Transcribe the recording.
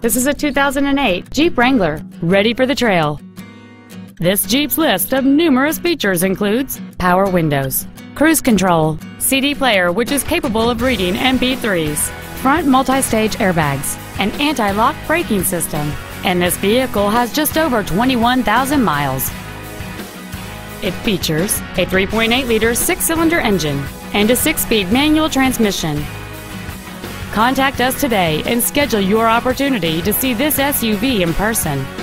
This is a 2008 Jeep Wrangler, ready for the trail. This Jeep's list of numerous features includes power windows, cruise control, CD player which is capable of reading MP3s, front multi-stage airbags, an anti-lock braking system, and this vehicle has just over 21,000 miles. It features a 3.8-liter six-cylinder engine and a 6-speed manual transmission. Contact us today and schedule your opportunity to see this SUV in person.